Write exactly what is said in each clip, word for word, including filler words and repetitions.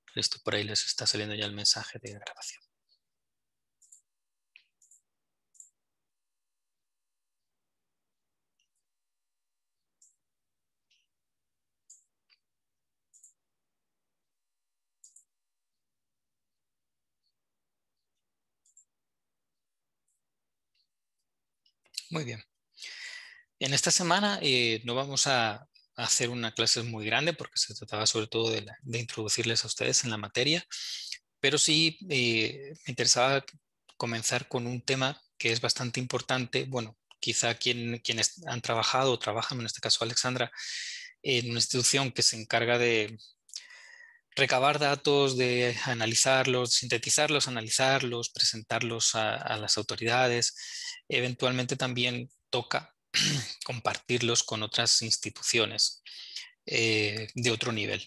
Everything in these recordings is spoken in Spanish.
Listo, por ahí les está saliendo ya el mensaje de grabación. Muy bien. En esta semana eh, no vamos a hacer una clase muy grande porque se trataba sobre todo de, la- de introducirles a ustedes en la materia, pero sí eh, me interesaba comenzar con un tema que es bastante importante. Bueno, quizá quien, quienes han trabajado o trabajan, en este caso Alexandra, en una institución que se encarga de recabar datos, de analizarlos, sintetizarlos, analizarlos, presentarlos a, a las autoridades. Eventualmente también toca compartirlos con otras instituciones eh, de otro nivel.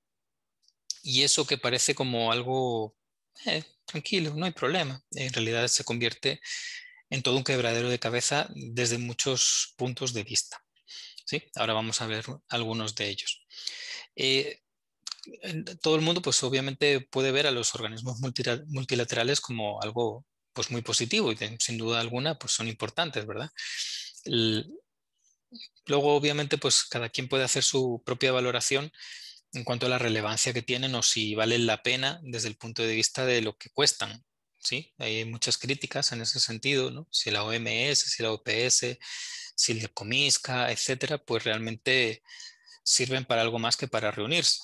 Y eso que parece como algo eh, tranquilo, no hay problema, en realidad se convierte en todo un quebradero de cabeza desde muchos puntos de vista. ¿Sí? Ahora vamos a ver algunos de ellos. Eh, todo el mundo, pues obviamente puede ver a los organismos multilaterales como algo pues muy positivo y de, sin duda alguna pues son importantes, ¿verdad? El, luego obviamente pues cada quien puede hacer su propia valoración en cuanto a la relevancia que tienen o si valen la pena desde el punto de vista de lo que cuestan. ¿Sí? Hay muchas críticas en ese sentido, ¿no? Si la O M S, si la O P S, si el Comisca, etcétera, pues realmente sirven para algo más que para reunirse.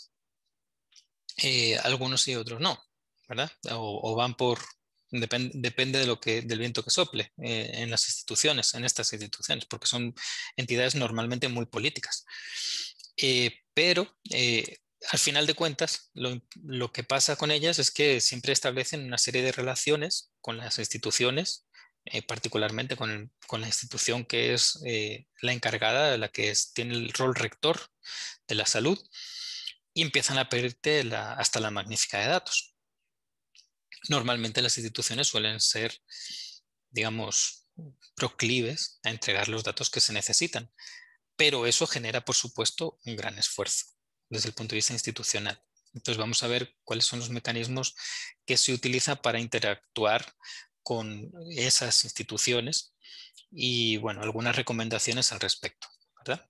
Eh, algunos y otros no, ¿verdad? O, o van por, depend, depende de lo que, del viento que sople eh, en las instituciones, en estas instituciones, porque son entidades normalmente muy políticas. Eh, pero eh, al final de cuentas, lo, lo que pasa con ellas es que siempre establecen una serie de relaciones con las instituciones, eh, particularmente con, el, con, la institución que es eh, la encargada, la que es, tiene el rol rector de la salud, y empiezan a pedirte la, hasta la magnífica de datos. Normalmente las instituciones suelen ser, digamos, proclives a entregar los datos que se necesitan, pero eso genera, por supuesto, un gran esfuerzo desde el punto de vista institucional. Entonces vamos a ver cuáles son los mecanismos que se utilizan para interactuar con esas instituciones y, bueno, algunas recomendaciones al respecto, ¿verdad?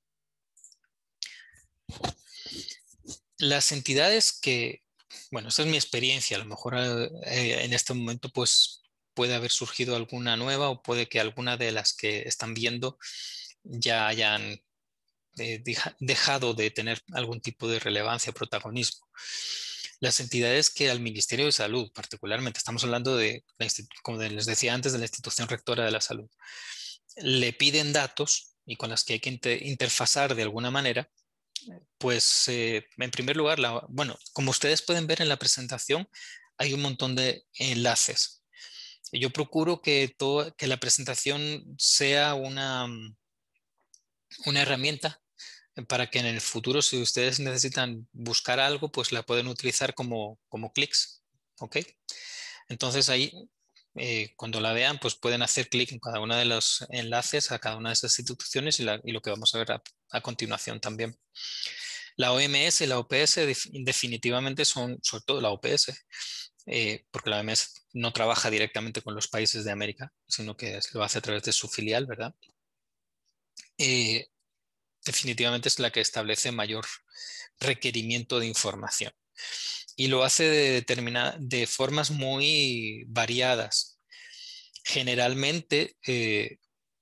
Las entidades que, bueno, esta es mi experiencia, a lo mejor eh, en este momento pues puede haber surgido alguna nueva o puede que alguna de las que están viendo ya hayan eh, deja, dejado de tener algún tipo de relevancia o protagonismo. Las entidades que al Ministerio de Salud, particularmente, estamos hablando de, la como les decía antes, de la institución rectora de la salud, le piden datos y con las que hay que inter interfazar de alguna manera, pues eh, en primer lugar, la, bueno, como ustedes pueden ver en la presentación, hay un montón de enlaces. Yo procuro que, todo, que la presentación sea una, una herramienta para que en el futuro, si ustedes necesitan buscar algo, pues la pueden utilizar como, como clics. ¿Ok? Entonces ahí, eh, cuando la vean, pues pueden hacer clic en cada uno de los enlaces a cada una de esas instituciones y, la, y lo que vamos a ver a, a continuación también. La O M S y la O P S definitivamente son, sobre todo la O P S, eh, porque la O M S no trabaja directamente con los países de América, sino que lo hace a través de su filial, ¿verdad? Eh, definitivamente es la que establece mayor requerimiento de información y lo hace de, determinada, de formas muy variadas. Generalmente eh,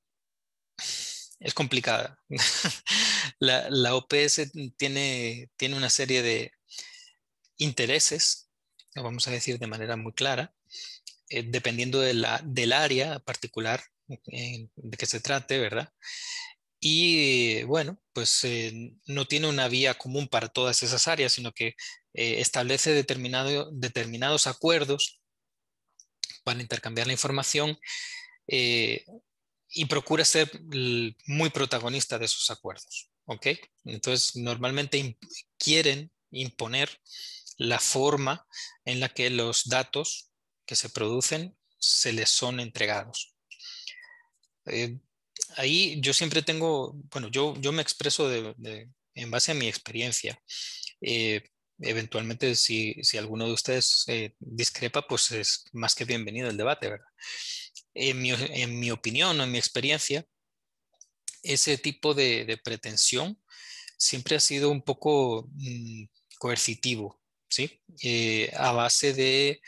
es complicada. la, la O P S tiene, tiene una serie de intereses, lo vamos a decir de manera muy clara, eh, dependiendo de la, del área particular eh, de que se trate, ¿verdad? Y eh, bueno, pues eh, no tiene una vía común para todas esas áreas, sino que eh, establece determinado, determinados acuerdos para intercambiar la información eh, y procura ser muy protagonista de esos acuerdos. ¿Ok? Entonces, normalmente imp quieren imponer la forma en la que los datos que se producen se les son entregados. Eh, ahí yo siempre tengo, bueno, yo, yo me expreso de, de, en base a mi experiencia. Eh, eventualmente si, si alguno de ustedes eh, discrepa, pues es más que bienvenido el debate, ¿verdad? En mi, en mi opinión o en mi experiencia, ese tipo de, de pretensión siempre ha sido un poco mm, coercitivo, ¿sí? Eh, a base de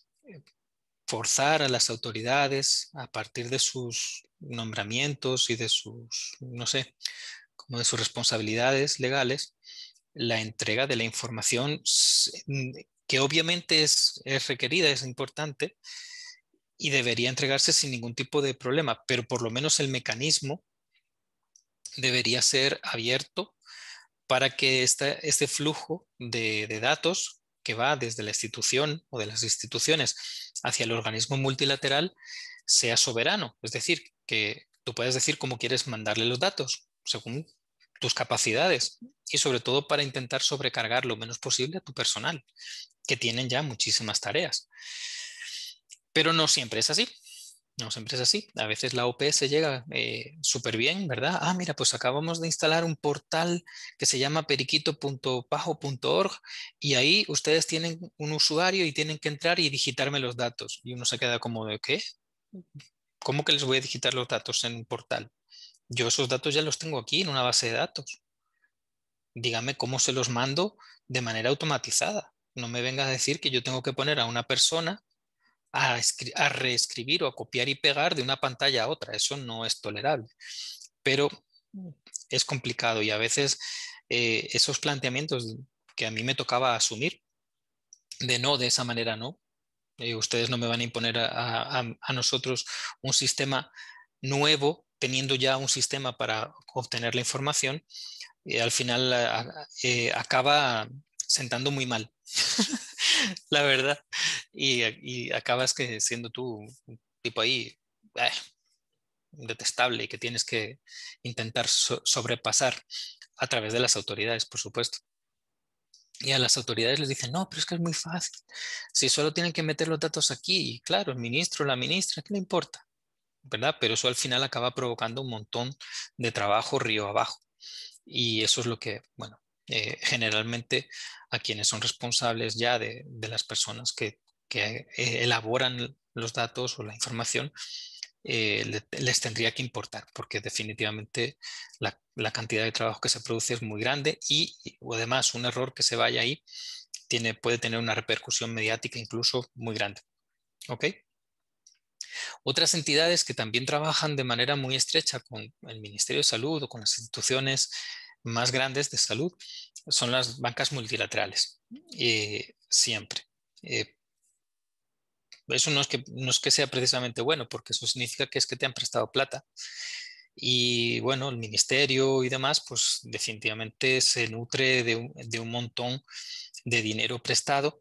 forzar a las autoridades a partir de sus nombramientos y de sus, no sé, como de sus responsabilidades legales, la entrega de la información s- mm, que obviamente es, es requerida, es importante y debería entregarse sin ningún tipo de problema, pero por lo menos el mecanismo debería ser abierto para que esta- este flujo de, de datos que va desde la institución o de las instituciones hacia el organismo multilateral sea soberano. Es decir, que tú puedes decir cómo quieres mandarle los datos según tus capacidades y sobre todo para intentar sobrecargar lo menos posible a tu personal, que tienen ya muchísimas tareas. Pero no siempre es así. No siempre es así. A veces la O P S llega eh, súper bien, ¿verdad? Ah, mira, pues acabamos de instalar un portal que se llama periquito punto pajo punto org y ahí ustedes tienen un usuario y tienen que entrar y digitarme los datos. Y uno se queda como de, ¿qué? ¿Cómo que les voy a digitar los datos en un portal? Yo esos datos ya los tengo aquí en una base de datos. Dígame cómo se los mando de manera automatizada. No me venga a decir que yo tengo que poner a una persona a, escri- a reescribir o a copiar y pegar de una pantalla a otra. Eso no es tolerable. Pero es complicado y a veces eh, esos planteamientos que a mí me tocaba asumir, de no, de esa manera no, eh, ustedes no me van a imponer a, a- a nosotros un sistema nuevo, teniendo ya un sistema para obtener la información, y al final a- eh, acaba sentando muy mal, la verdad, y, y acabas que siendo tú un tipo ahí eh, detestable y que tienes que intentar so- sobrepasar a través de las autoridades, por supuesto. Y a las autoridades les dicen, no, pero es que es muy fácil. Si solo tienen que meter los datos aquí, y claro, el ministro, la ministra, ¿qué le importa? ¿Verdad? Pero eso al final acaba provocando un montón de trabajo río abajo. Y eso es lo que, bueno, eh, generalmente a quienes son responsables ya de, de las personas que, que eh, elaboran los datos o la información, eh, le- les tendría que importar, porque definitivamente la, la cantidad de trabajo que se produce es muy grande y, y o además un error que se vaya ahí tiene, puede tener una repercusión mediática incluso muy grande. ¿Ok? Otras entidades que también trabajan de manera muy estrecha con el Ministerio de Salud o con las instituciones más grandes de salud son las bancas multilaterales. Eh, siempre. Eh, eso no es que, no es que sea precisamente bueno, porque eso significa que es que te han prestado plata. Y bueno, el ministerio y demás, pues definitivamente se nutre de un, de un montón de dinero prestado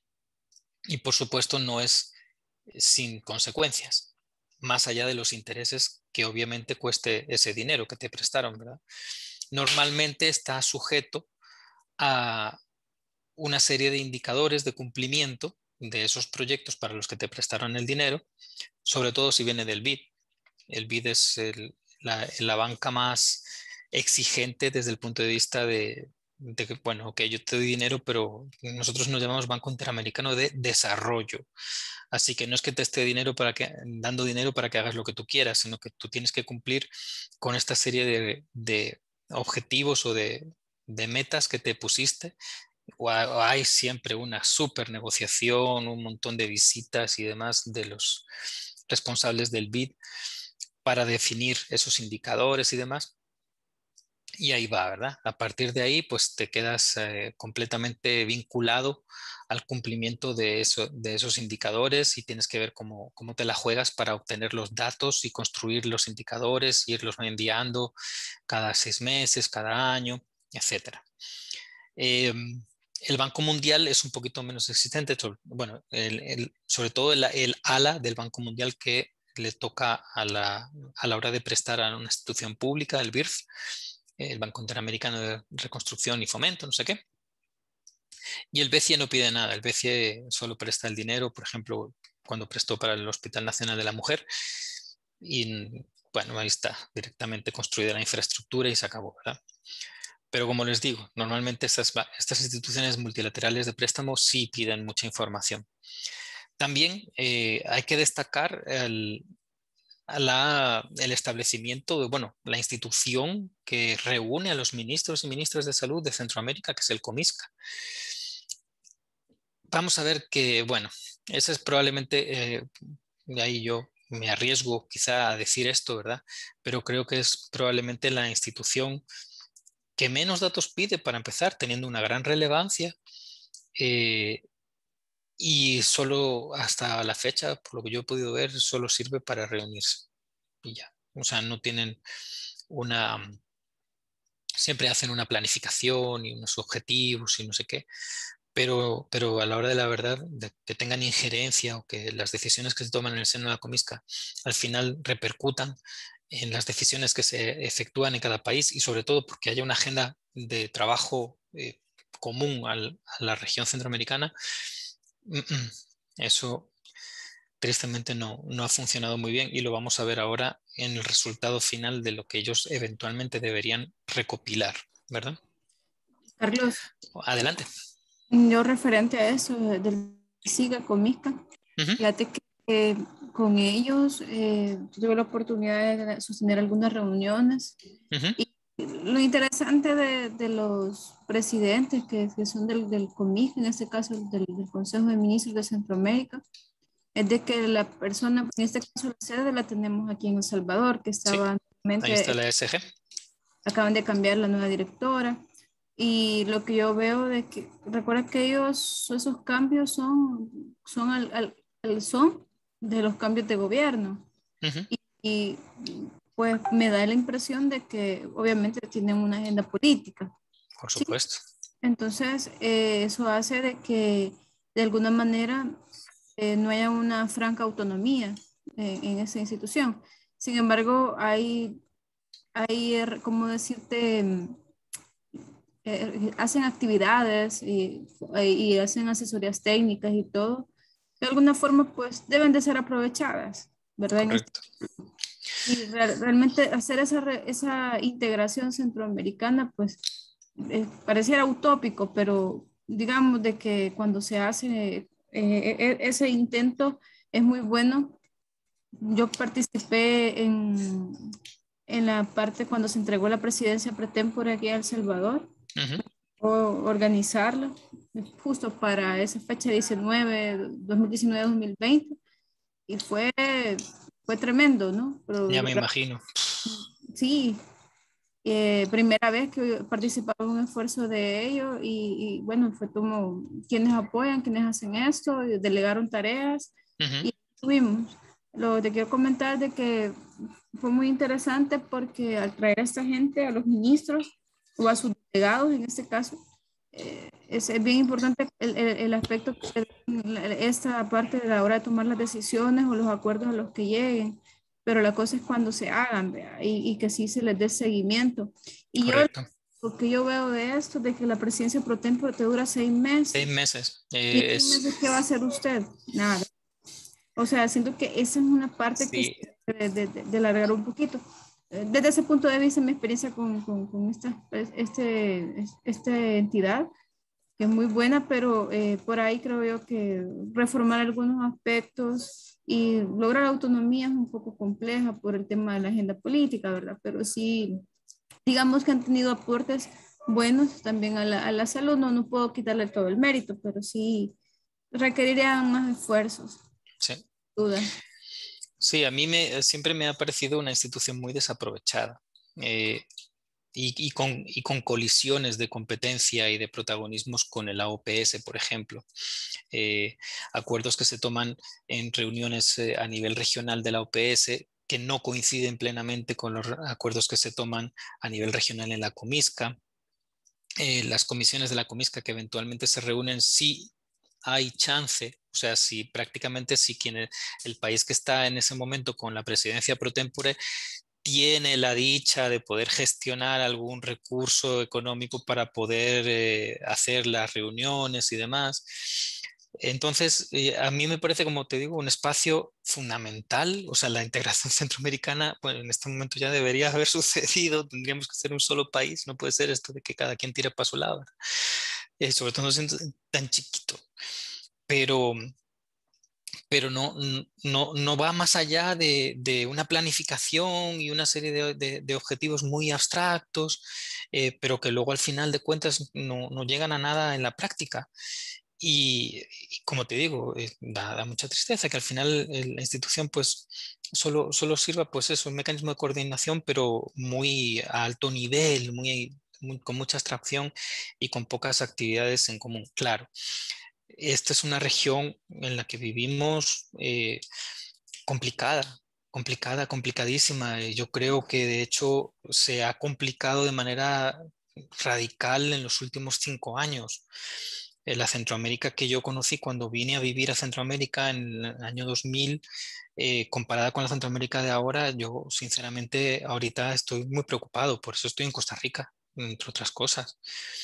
y por supuesto no es sin consecuencias, más allá de los intereses que obviamente cueste ese dinero que te prestaron, ¿verdad? Normalmente está sujeto a una serie de indicadores de cumplimiento de esos proyectos para los que te prestaron el dinero, sobre todo si viene del B I D. El B I D es el- la, la banca más exigente desde el punto de vista de, de que, bueno, ok, yo te doy dinero, pero nosotros nos llamamos Banco Interamericano de Desarrollo. Así que no es que te esté dinero para que, dando dinero para que hagas lo que tú quieras, sino que tú tienes que cumplir con esta serie de, de objetivos o de, de metas que te pusiste. O ha- o hay siempre una súper negociación, un montón de visitas y demás de los responsables del B I D para definir esos indicadores y demás. Y ahí va, ¿verdad? A partir de ahí, pues te quedas eh, completamente vinculado al cumplimiento de, eso, de esos indicadores y tienes que ver cómo, cómo te la juegas para obtener los datos y construir los indicadores, irlos enviando cada seis meses, cada año, etcétera. Eh, el Banco Mundial es un poquito menos existente, sobre- bueno, el- el- sobre todo el, el ala del Banco Mundial que le toca a la, a la hora de prestar a una institución pública, el B I R F, el Banco Interamericano de Reconstrucción y Fomento, no sé qué. Y el B C E no pide nada, el B C E solo presta el dinero, por ejemplo, cuando prestó para el Hospital Nacional de la Mujer. Y bueno, ahí está, directamente construida la infraestructura y se acabó, ¿verdad? Pero como les digo, normalmente estas, ba- estas instituciones multilaterales de préstamo sí piden mucha información. También eh, hay que destacar el, a la- el establecimiento de, bueno, la institución que reúne a los ministros y ministras de salud de Centroamérica, que es el COMISCA. Vamos a ver que, bueno, ese es probablemente, eh, de ahí yo me arriesgo quizá a decir esto, ¿verdad? Pero creo que es probablemente la institución que menos datos pide para empezar, teniendo una gran relevancia, eh, y solo hasta la fecha, por lo que yo he podido ver, solo sirve para reunirse y ya. O sea, no tienen una, siempre hacen una planificación y unos objetivos y no sé qué, pero, pero a la hora de la verdad, de que tengan injerencia o que las decisiones que se toman en el seno de la Comisca al final repercutan en las decisiones que se efectúan en cada país y sobre todo porque haya una agenda de trabajo eh, común al- a la región centroamericana, mm, mm, eso tristemente no, no ha funcionado muy bien y lo vamos a ver ahora en el resultado final de lo que ellos eventualmente deberían recopilar, ¿verdad? Carlos, Adelante. yo referente a eso de- del SIGA con MISCA, Ujú, fíjate que eh, con ellos eh, tuve la oportunidad de sostener algunas reuniones ujú, y lo interesante de, de los presidentes que, que son del, del COMIC, en este caso del, del Consejo de Ministros de Centroamérica, es de que la persona, en este caso la sede la tenemos aquí en El Salvador, que sí, estaba ahí está anteriormente, la E S G. acaban de cambiar la nueva directora. Y lo que yo veo de que, recuerda que ellos, esos cambios son, son al, al, al son de los cambios de gobierno. Ujú, Y, y, pues me da la impresión de que obviamente tienen una agenda política. por ¿Sí? supuesto. Entonces, eh, eso hace de que de alguna manera eh, no haya una franca autonomía eh, en esa institución. Sin embargo, hay, hay, er, ¿cómo decirte? Eh, hacen actividades y, y hacen asesorías técnicas y todo. De alguna forma, pues deben de ser aprovechadas, ¿verdad? En este- Correcto. y real- realmente hacer esa, re- esa integración centroamericana, pues eh, pareciera utópico, pero digamos de que cuando se hace eh, e- e- ese intento es muy bueno. Yo participé en, en la parte cuando se entregó la presidencia pretémpora aquí a El Salvador, Ujú, o organizarla justo para esa fecha diecinueve, dos mil diecinueve, dos mil veinte, y fue, fue tremendo, ¿no? ya Pero me imagino. sí, eh, primera vez que participaba en un esfuerzo de ello y, y bueno, fue como quienes apoyan, quienes hacen esto, y delegaron tareas Ujú, y tuvimos. Lo que te quiero comentar de que fue muy interesante porque al traer a esta gente, a los ministros o a sus delegados en este caso, eh, es, es bien importante el, el, el aspecto, que- esta parte de la hora de tomar las decisiones o los acuerdos a los que lleguen, pero la cosa es cuando se hagan, ¿vea? Y, y que sí se les dé seguimiento. Y yo correcto. lo que yo veo de esto, de que la presidencia pro tempore te dura seis Seis meses. meses. ¿Y en Eh, seis meses qué es, va a hacer usted? Nada. O sea, siento que esa es una parte que se sí, debe de, de, de alargar un poquito. Eh, Desde ese punto de vista, mi experiencia con, con, con esta, este, esta entidad, que es muy buena, pero eh, por ahí creo yo que reformar algunos aspectos y lograr autonomía es un poco compleja por el tema de la agenda política, ¿verdad? Pero sí, digamos que han tenido aportes buenos también a la, a la salud. No, no puedo quitarle todo el mérito, pero sí requerirían más esfuerzos, sí. duda. Sí, a mí me, siempre me ha parecido una institución muy desaprovechada. Eh, y, y con, y con colisiones de competencia y de protagonismos con el A O P S, por ejemplo. Eh, acuerdos que se toman en reuniones eh, a nivel regional de la O P S que no coinciden plenamente con los acuerdos que se toman a nivel regional en la Comisca. Eh, las comisiones de la Comisca que eventualmente se reúnen, sí hay chance, o sea, si prácticamente si quien el, el país que está en ese momento con la presidencia pro tempore tiene la dicha de poder gestionar algún recurso económico para poder eh, hacer las reuniones y demás. Entonces, eh, a mí me parece, como te digo, un espacio fundamental. O sea, la integración centroamericana, bueno, en este momento ya debería haber sucedido. Tendríamos que ser un solo país. No puede ser esto de que cada quien tire para su lado, ¿verdad? Eh, sobre todo siendo tan chiquito. Pero, pero no, no, no va más allá de, de una planificación y una serie de, de- de objetivos muy abstractos, eh, pero que luego al final de cuentas no, no llegan a nada en la práctica. Y, y como te digo, eh, da, da mucha tristeza que al final el- la institución pues solo, solo sirva pues eso, un mecanismo de coordinación, pero muy a alto nivel, muy, muy- con mucha abstracción y con pocas actividades en común. Claro, esta es una región en la que vivimos eh, complicada, complicada, complicadísima. Eh, Yo creo que de hecho se ha complicado de manera radical en los últimos cinco años. Eh, La Centroamérica que yo conocí cuando vine a vivir a Centroamérica en el año dos mil, eh, comparada con la Centroamérica de ahora, yo sinceramente ahorita estoy muy preocupado, por eso estoy en Costa Rica, entre otras cosas.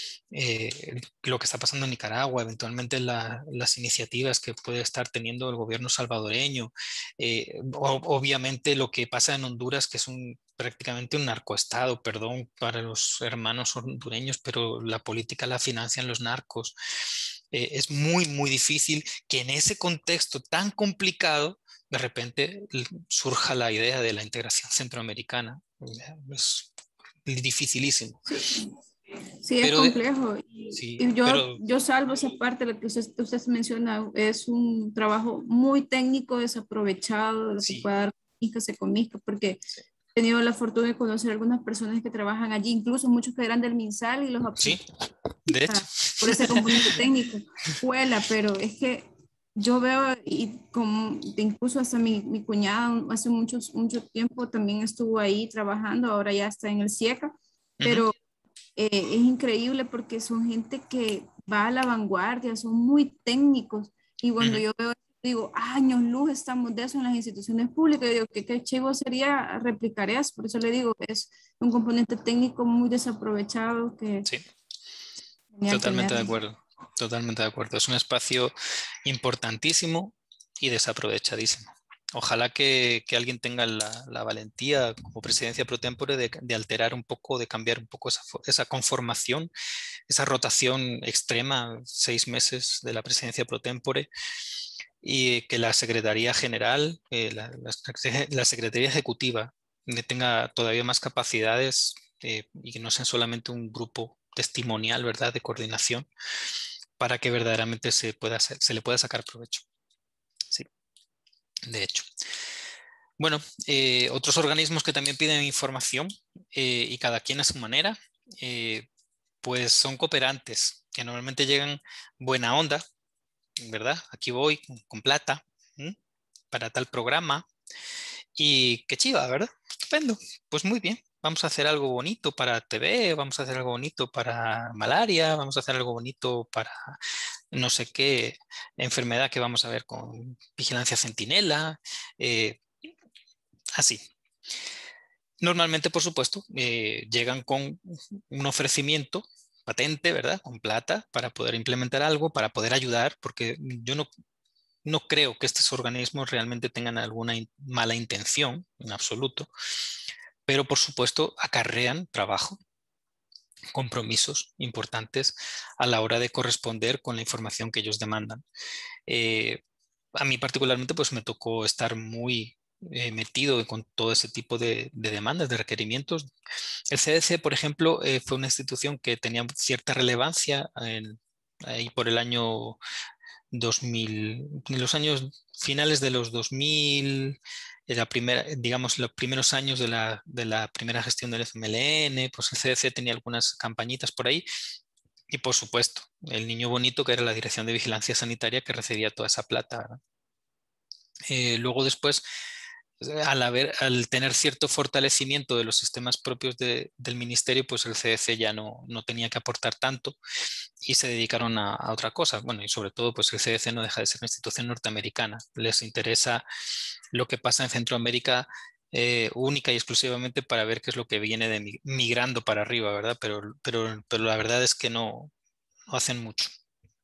Eh, lo que está pasando en Nicaragua, eventualmente la- las iniciativas que puede estar teniendo el gobierno salvadoreño, eh, o- obviamente lo que pasa en Honduras, que es un, prácticamente un narcoestado, perdón para los hermanos hondureños, pero la política la financian los narcos. Eh, es muy, muy difícil que en ese contexto tan complicado, de repente l- surja la idea de la integración centroamericana. Ya, es dificilísimo. Sí, sí, es Pero de- complejo. Y, sí, y yo, pero yo salvo esa parte, lo que usted, usted menciona, es un trabajo muy técnico, desaprovechado, de lo que sí, pueda dar que se comisca, porque sí, he tenido la fortuna de conocer algunas personas que trabajan allí, incluso muchos que eran del MinSal y los sí, absorben de hecho. por ese componente técnico. Huela, pero es que yo veo, y como incluso hasta mi, mi cuñada hace muchos, mucho tiempo también estuvo ahí trabajando, ahora ya está en el CIECA, Ujú, pero eh, es increíble porque son gente que va a la vanguardia, son muy técnicos. Y cuando ujú. yo veo, digo, años luz estamos de eso en las instituciones públicas. Yo digo, qué, qué chivo sería replicar eso. Por eso le digo, es un componente técnico muy desaprovechado que Sí, genial totalmente de tenerlo. acuerdo. Totalmente de acuerdo. Es un espacio importantísimo y desaprovechadísimo. Ojalá que, que alguien tenga la, la valentía como presidencia pro tempore de, de alterar un poco, de cambiar un poco esa, fo- esa conformación, esa rotación extrema, seis meses de la presidencia pro tempore, y que la Secretaría General, eh, la, la secretaría la Secretaría Ejecutiva, eh, tenga todavía más capacidades, eh, y que no sean solamente un grupo testimonial, ¿verdad?, de coordinación, para que verdaderamente se pueda hacer, se le pueda sacar provecho. Sí, de hecho. Bueno, eh, otros organismos que también piden información, eh, y cada quien a su manera, eh, pues son cooperantes, que normalmente llegan buena onda, ¿verdad? Aquí voy con, con plata, ¿m? Para tal programa. Y qué chiva, ¿verdad? Estupendo. Pues muy bien. Vamos a hacer algo bonito para T V, vamos a hacer algo bonito para malaria, vamos a hacer algo bonito para no sé qué enfermedad que vamos a ver con vigilancia centinela, eh, así. Normalmente, por supuesto, eh, llegan con un ofrecimiento patente, ¿verdad? Con plata para poder implementar algo, para poder ayudar, porque yo no, no creo que estos organismos realmente tengan alguna in- mala intención en absoluto, pero por supuesto acarrean trabajo, compromisos importantes a la hora de corresponder con la información que ellos demandan. Eh, a mí particularmente pues me tocó estar muy eh, metido con todo ese tipo de, de demandas, de requerimientos. El C D C, por ejemplo, eh, fue una institución que tenía cierta relevancia en- ahí por el año dos mil, en los años finales de los dos mil, en la primera, digamos, los primeros años de la, de la primera gestión del F M L N, pues el C D C tenía algunas campañitas por ahí. Y por supuesto, el niño bonito que era la Dirección de Vigilancia Sanitaria que recibía toda esa plata, ¿verdad? Eh, luego después, eh, al haber, al tener cierto fortalecimiento de los sistemas propios de- del ministerio, pues el C D C ya no, no tenía que aportar tanto y se dedicaron a, a otra cosa. Bueno, y sobre todo, pues el C D C no deja de ser una institución norteamericana. Les interesa lo que pasa en Centroamérica, eh, única y exclusivamente para ver qué es lo que viene de mi- migrando para arriba, ¿verdad? Pero, pero, pero la verdad es que no, no hacen mucho.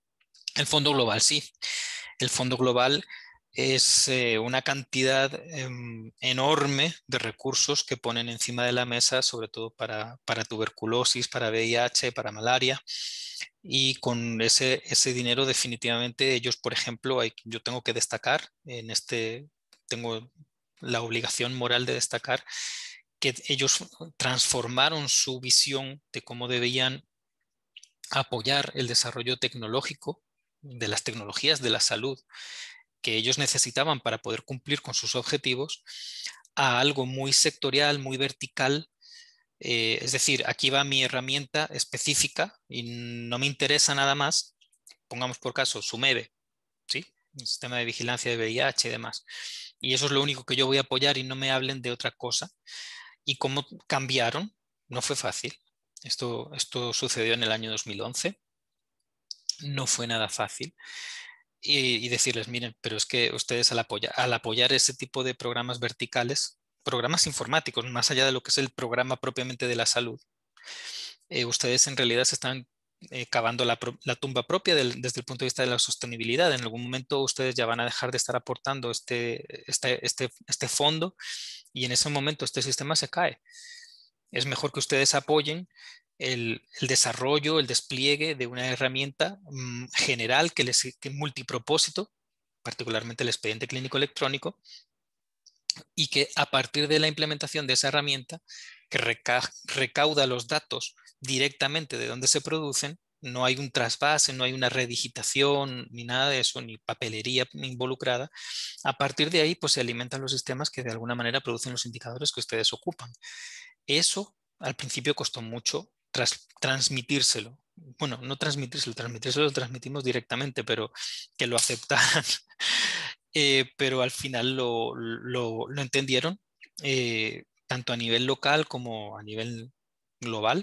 El Fondo Global, sí. El Fondo Global es eh, una cantidad eh, enorme de recursos que ponen encima de la mesa, sobre todo para, para tuberculosis, para V I H, para malaria. Y con ese, ese dinero definitivamente ellos, por ejemplo, hay, yo tengo que destacar en este, tengo la obligación moral de destacar que ellos transformaron su visión de cómo debían apoyar el desarrollo tecnológico de las tecnologías de la salud que ellos necesitaban para poder cumplir con sus objetivos a algo muy sectorial, muy vertical. Eh, es decir, aquí va mi herramienta específica y no me interesa nada más. Pongamos por caso SUMEVE, ¿sí? El sistema de vigilancia de V I H y demás. Y eso es lo único que yo voy a apoyar y no me hablen de otra cosa. ¿Y cómo cambiaron? No fue fácil. Esto, esto sucedió en el año dos mil once. No fue nada fácil. Y, y decirles, miren, pero es que ustedes al, apoya, al apoyar ese tipo de programas verticales, programas informáticos, más allá de lo que es el programa propiamente de la salud, eh, ustedes en realidad se están eh, cavando la, la, tumba propia del, desde el punto de vista de la sostenibilidad. En algún momento ustedes ya van a dejar de estar aportando este, este, este, este fondo y en ese momento este sistema se cae. Es mejor que ustedes apoyen el, el desarrollo, el despliegue de una herramienta mmm, general que les que multipropósito, particularmente el expediente clínico electrónico, y que a partir de la implementación de esa herramienta que reca recauda los datos directamente de donde se producen, no hay un trasvase, no hay una redigitación, ni nada de eso, ni papelería involucrada. A partir de ahí, pues se alimentan los sistemas que de alguna manera producen los indicadores que ustedes ocupan. Eso al principio costó mucho tras, transmitírselo. Bueno, no transmitírselo, transmitírselo lo transmitimos directamente, pero que lo aceptaran. eh, pero al final lo, lo, lo entendieron, eh, tanto a nivel local como a nivel global,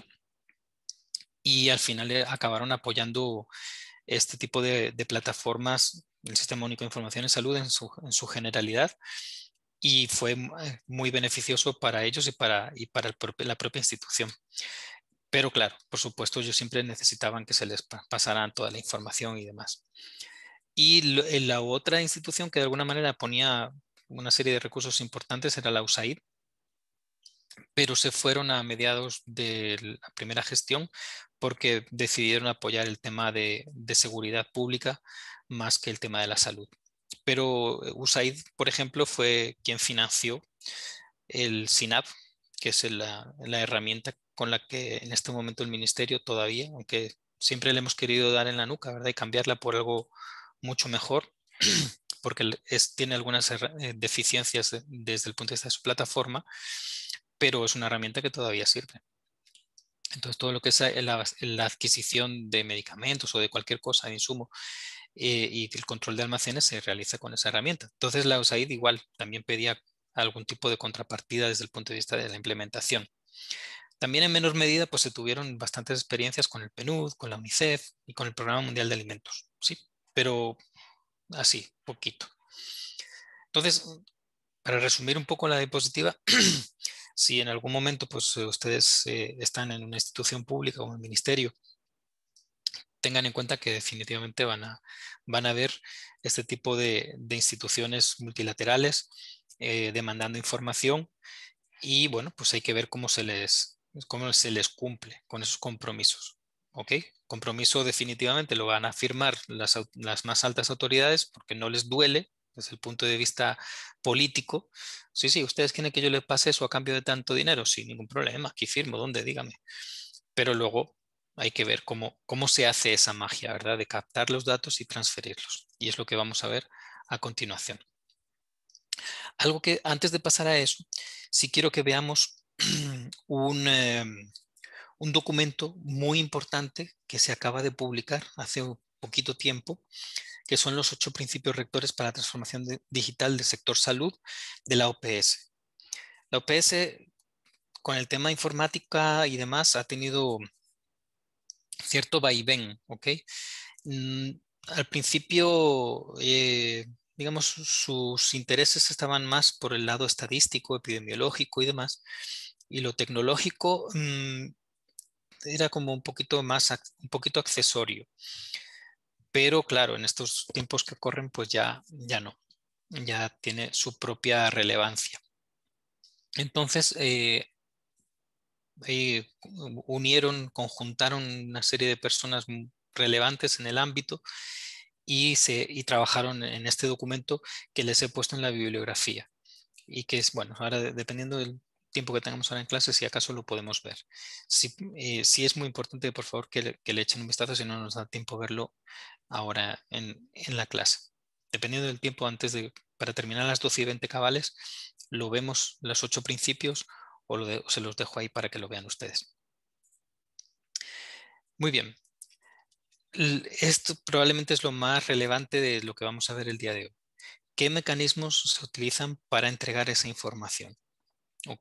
y al final eh, acabaron apoyando este tipo de, de plataformas, el Sistema Único de Información en Salud en su, en su generalidad, y fue eh, muy beneficioso para ellos y para, y para el propio, la propia institución. Pero claro, por supuesto, ellos siempre necesitaban que se les pasaran toda la información y demás. Y lo, la otra institución que de alguna manera ponía una serie de recursos importantes era la U S A I D, pero se fueron a mediados de la primera gestión porque decidieron apoyar el tema de, de seguridad pública más que el tema de la salud. Pero U S A I D, por ejemplo, fue quien financió el SINAP, que es la, la herramienta con la que en este momento el ministerio todavía, aunque siempre le hemos querido dar en la nuca, ¿verdad? Y cambiarla por algo mucho mejor, porque es, tiene algunas eh, deficiencias de, desde el punto de vista de su plataforma, pero es una herramienta que todavía sirve. Entonces, todo lo que es la, la adquisición de medicamentos o de cualquier cosa, de insumo, eh, y el control de almacenes se realiza con esa herramienta. Entonces, la U S A I D igual también pedía algún tipo de contrapartida desde el punto de vista de la implementación. También en menor medida, pues se tuvieron bastantes experiencias con el PNUD, con la UNICEF y con el Programa Mundial de Alimentos, sí, pero así, poquito. Entonces, para resumir un poco la diapositiva, si en algún momento pues ustedes eh, están en una institución pública o en un ministerio, tengan en cuenta que definitivamente van a, van a ver este tipo de, de instituciones multilaterales eh, demandando información y bueno, pues hay que ver cómo se les, cómo se les cumple con esos compromisos. ¿Ok? Compromiso definitivamente lo van a firmar las, las más altas autoridades porque no les duele desde el punto de vista político. Sí, sí, ustedes quieren que yo les pase eso a cambio de tanto dinero, sin ningún problema, aquí firmo, ¿dónde? Dígame. Pero luego hay que ver cómo, cómo se hace esa magia, ¿verdad? De captar los datos y transferirlos. Y es lo que vamos a ver a continuación. Algo que antes de pasar a eso, sí quiero que veamos un, eh, un documento muy importante que se acaba de publicar hace un poquito tiempo, que son los ocho principios rectores para la transformación de, digital del sector salud de la O P S. La O P S, con el tema informática y demás, ha tenido cierto vaivén, ¿ok? Mm, al principio, eh, digamos, sus intereses estaban más por el lado estadístico, epidemiológico y demás, y lo tecnológico mmm, era como un poquito más, un poquito accesorio. pero claro, en estos tiempos que corren, pues ya, ya no, ya tiene su propia relevancia. Entonces, eh, eh, unieron, conjuntaron una serie de personas relevantes en el ámbito y, se, y trabajaron en este documento que les he puesto en la bibliografía. Y que es, bueno, ahora dependiendo del tiempo que tengamos ahora en clase, si acaso lo podemos ver. Sí, eh, sí es muy importante, por favor, que le, que le echen un vistazo, si no nos da tiempo a verlo ahora en, en la clase. Dependiendo del tiempo antes de, para terminar las doce y veinte cabales, lo vemos, los ocho principios, o, lo de, o se los dejo ahí para que lo vean ustedes. Muy bien. Esto probablemente es lo más relevante de lo que vamos a ver el día de hoy. ¿Qué mecanismos se utilizan para entregar esa información? ¿Ok?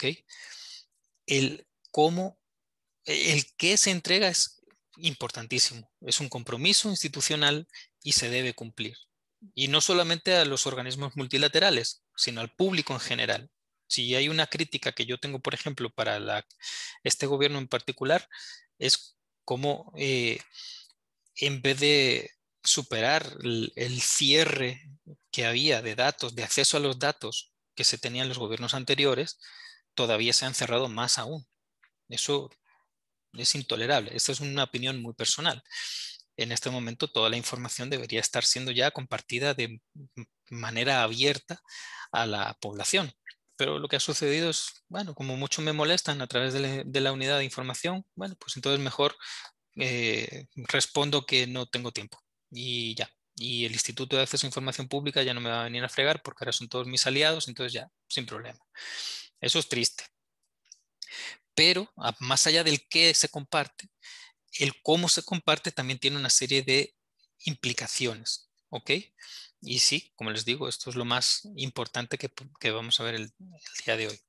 El cómo, el qué se entrega es importantísimo. Es un compromiso institucional y se debe cumplir. Y no solamente a los organismos multilaterales, sino al público en general. Si hay una crítica que yo tengo, por ejemplo, para la, este gobierno en particular, es cómo eh, en vez de superar el, el cierre que había de datos, de acceso a los datos que se tenían en los gobiernos anteriores, todavía se han cerrado más aún. Eso es intolerable. Esta es una opinión muy personal. En este momento toda la información debería estar siendo ya compartida de manera abierta a la población. Pero lo que ha sucedido es, bueno, como mucho me molestan a través de la, de la unidad de información, bueno, pues entonces mejor eh, respondo que no tengo tiempo y ya. Y el Instituto de Acceso a Información Pública ya no me va a venir a fregar porque ahora son todos mis aliados, entonces ya, sin problema. Eso es triste. Pero más allá del qué se comparte, el cómo se comparte también tiene una serie de implicaciones, ¿ok? Y sí, como les digo, esto es lo más importante que, que vamos a ver el, el día de hoy.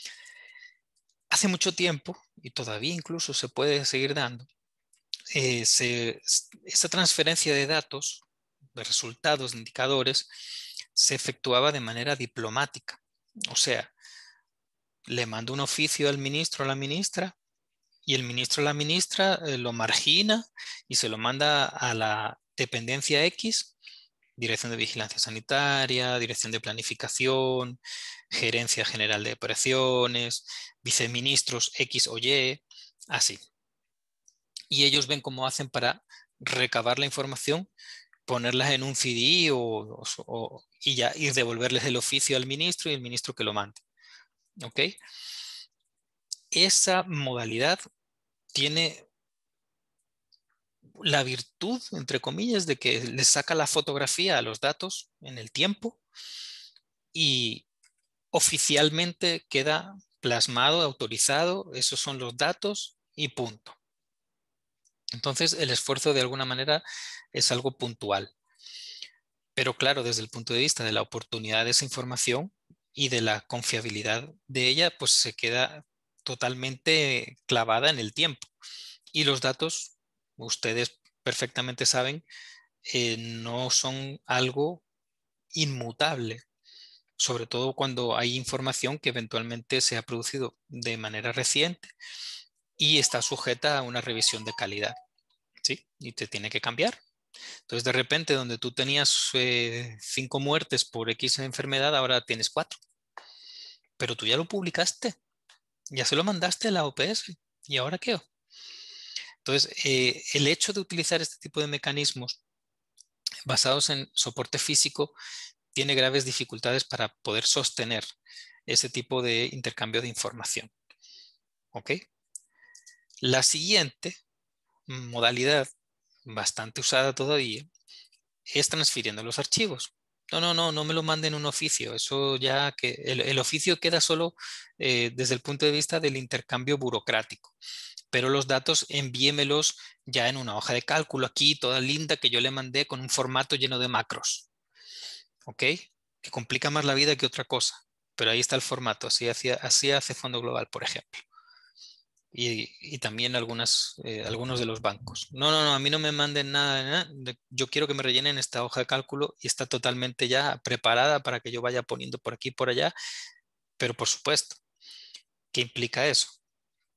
Hace mucho tiempo, y todavía incluso se puede seguir dando, eh, se, esa transferencia de datos, de resultados, de indicadores, se efectuaba de manera diplomática. O sea, le mando un oficio al ministro o a la ministra y el ministro o la ministra eh, lo margina y se lo manda a la dependencia X, Dirección de Vigilancia Sanitaria, Dirección de Planificación, Gerencia General de Operaciones, viceministros X o Y, así. Y ellos ven cómo hacen para recabar la información, ponerlas en un C D o, o, o, y ya ir devolverles el oficio al ministro y el ministro que lo mande. ¿Ok? Esa modalidad tiene la virtud, entre comillas, de que les saca la fotografía a los datos en el tiempo y oficialmente queda plasmado, autorizado, esos son los datos y punto. Entonces el esfuerzo de alguna manera es algo puntual. Pero claro, desde el punto de vista de la oportunidad de esa información y de la confiabilidad de ella, pues se queda totalmente clavada en el tiempo. Y los datos, ustedes perfectamente saben, eh, no son algo inmutable, sobre todo cuando hay información que eventualmente se ha producido de manera reciente y está sujeta a una revisión de calidad, ¿sí? Y te tiene que cambiar. Entonces, de repente, donde tú tenías eh, cinco muertes por X enfermedad, ahora tienes cuatro. Pero tú ya lo publicaste, ya se lo mandaste a la O P S. ¿Y ahora qué? Entonces, eh, el hecho de utilizar este tipo de mecanismos basados en soporte físico tiene graves dificultades para poder sostener ese tipo de intercambio de información. ¿Ok? La siguiente modalidad, bastante usada todavía, es transfiriendo los archivos. No, no, no, no me lo manden un oficio. Eso ya que el, el oficio queda solo eh, desde el punto de vista del intercambio burocrático. Pero los datos envíemelos ya en una hoja de cálculo aquí, toda linda, que yo le mandé con un formato lleno de macros. ¿Ok? Que complica más la vida que otra cosa. Pero ahí está el formato. Así, hacía, así hace Fondo Global, por ejemplo. Y, y también algunas, eh, algunos de los bancos. No, no, no, a mí no me manden nada, nada. Yo quiero que me rellenen esta hoja de cálculo y está totalmente ya preparada para que yo vaya poniendo por aquí y por allá. Pero por supuesto, ¿qué implica eso?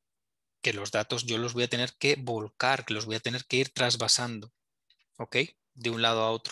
Que los datos yo los voy a tener que volcar, que los voy a tener que ir trasvasando. ¿Ok? de un lado a otro.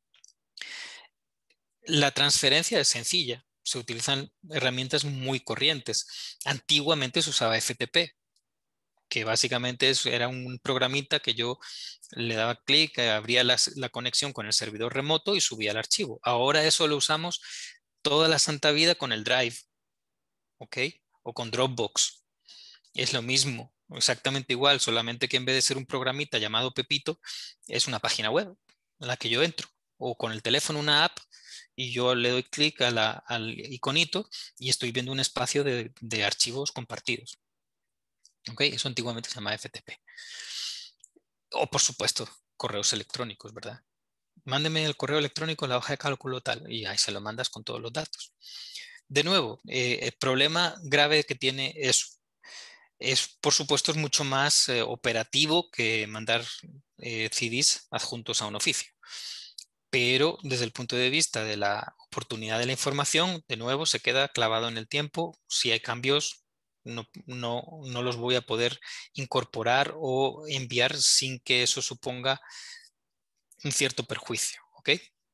La transferencia es sencilla. Se utilizan herramientas muy corrientes. Antiguamente se usaba F T P, que básicamente es, era un programita que yo le daba clic, abría las, la conexión con el servidor remoto y subía el archivo. Ahora eso lo usamos toda la santa vida con el Drive, ¿ok? O con Dropbox. Es lo mismo, exactamente igual, solamente que en vez de ser un programita llamado Pepito, es una página web en la que yo entro. O con el teléfono una app y yo le doy clic a la, al iconito y estoy viendo un espacio de, de archivos compartidos. ¿Ok? Eso antiguamente se llama F T P. O por supuesto, correos electrónicos, ¿verdad? Mándeme el correo electrónico en la hoja de cálculo tal y ahí se lo mandas con todos los datos. De nuevo, eh, el problema grave que tiene eso es, por supuesto, es mucho más eh, operativo que mandar eh, C Ds adjuntos a un oficio. Pero desde el punto de vista de la oportunidad de la información, de nuevo, se queda clavado en el tiempo. Si hay cambios, no, no, no los voy a poder incorporar o enviar sin que eso suponga un cierto perjuicio, ¿ok?